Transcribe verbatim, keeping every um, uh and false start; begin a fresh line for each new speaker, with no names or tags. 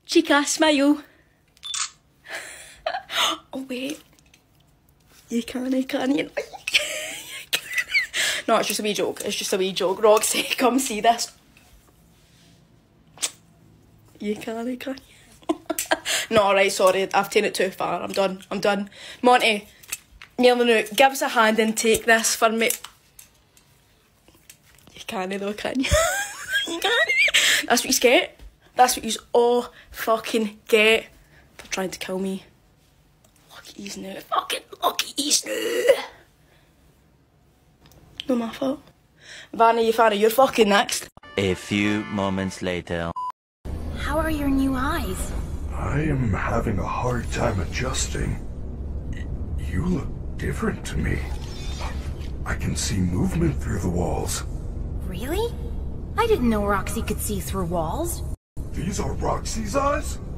Chica, smile. Oh wait. You can't, can you? No, it's just a wee joke. It's just a wee joke. Roxy, come see this. You can't, can you? No, right, sorry. I've taken it too far. I'm done. I'm done. Monty, Neil, give us a hand and take this for me. You can't though, can you? You can't. That's what you get. That's what you all fucking get for trying to kill me. Look at he's now. Fucking look at he's now. No, my fault. Vanna, you Fanny, you're fucking next.
A few moments later.
How are your new eyes?
I am having a hard time adjusting. You look different to me. I can see movement through the walls.
Really? I didn't know Roxy could see through walls.
These are Roxy's eyes?